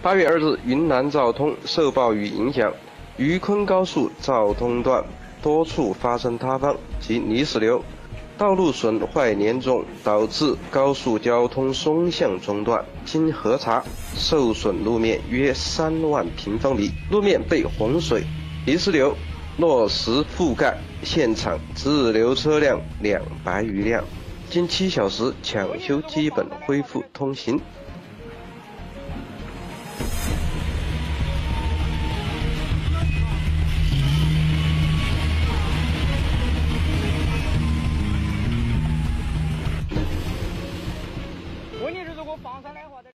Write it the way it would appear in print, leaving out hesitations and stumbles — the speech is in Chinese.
8月2日，云南昭通受暴雨影响，禺昆高速昭通段多处发生塌方及泥石流，道路损坏严重，导致高速交通双向中断。经核查，受损路面约3万平方米，路面被洪水、泥石流、落石覆盖，现场滞留车辆200余辆。经7小时抢修，基本恢复通行。